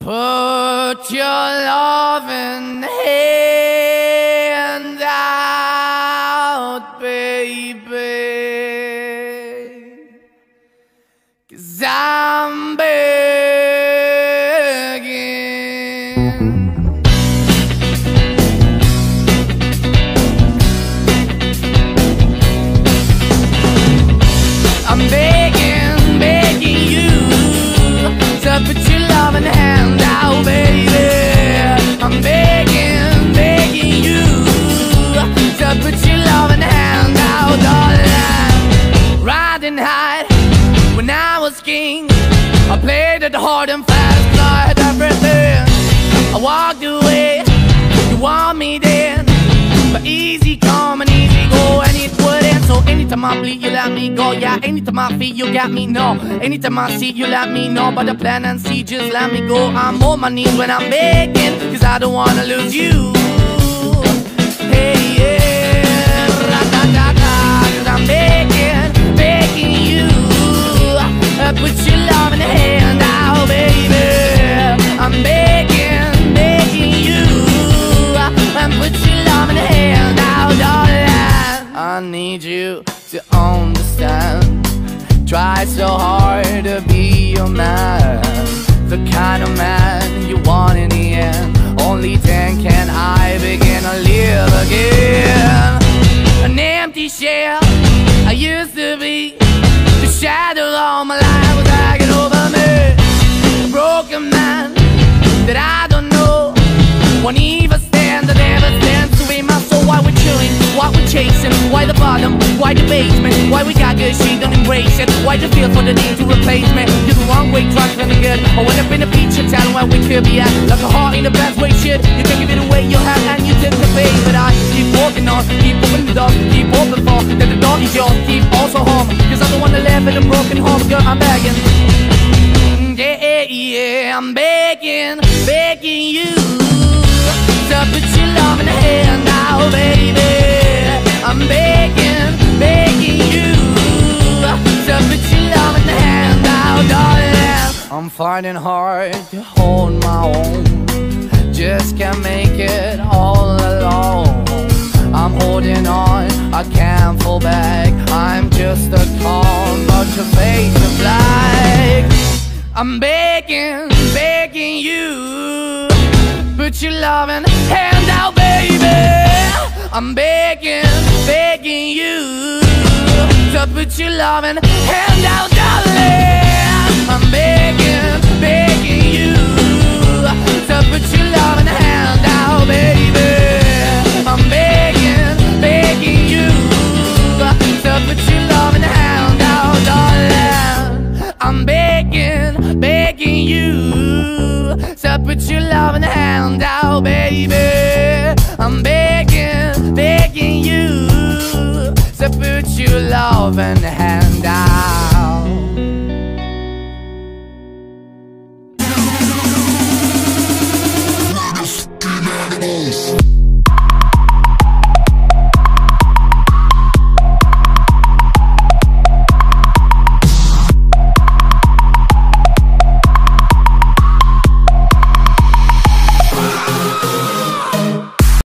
Put your loving hand out, baby, 'cause I'm begging. I'm begging, begging you to put your loving hand out, baby. I'm begging, begging you to put your loving hand out, darling. Riding high when I was king, I played it hard and fast, I had everything. I walked away, you want me then, but easy come and easy go, and it wouldn't. So anytime I bleed, you let me go. Yeah, anytime I feel, you got me, no. Anytime I see, you let me know. But the plan and see, just let me go. I'm on my knees when I'm begging, 'cause I don't wanna lose you. Hey, yeah, ra-da-da-da, 'cause I'm begging, begging you, put your love in the hand out, baby. I'm begging, begging you, and put your love in the hand out, darling. I need you to understand. Try so hard to be your man, the kind of man you want in the end. Only then can I begin to live again. An empty shell I used to be, the shadow all my life was hanging over me. A broken man that I don't know, won't even stand, I never stand to be my soul. Why we're chilling, why we're chasing, why the bottom, why the basement, why we got good shit, don't embrace it. Why the feel for the need to replace me? You're the wrong way, trying to be good. I went up in a feature town where we could be at, like a heart in the best way, shit. You can give it away, you have, and you did the pay. But I keep walking on, keep opening the door, keep open for that the door is yours, keep also home, 'cause I don't wanna live in a broken home, girl, I'm begging. Yeah, yeah, I'm begging, begging you to put your love in the hand now, baby. I'm begging, begging you to put your love in the hand now, darling. I'm finding hard to hold my own, just can't make it all alone. I'm holding on, I can't fall back, I'm just a call, but your face is black. I'm begging, begging you, put your loving hand out, baby. I'm begging, begging you to put your loving hand out, darling. I'm begging, begging you to put your loving hand out, baby. I'm begging, begging you to put your loving hand out, darling. I'm begging, begging you to put your loving hand out, baby. I'm begging, begging you to put your loving hand out.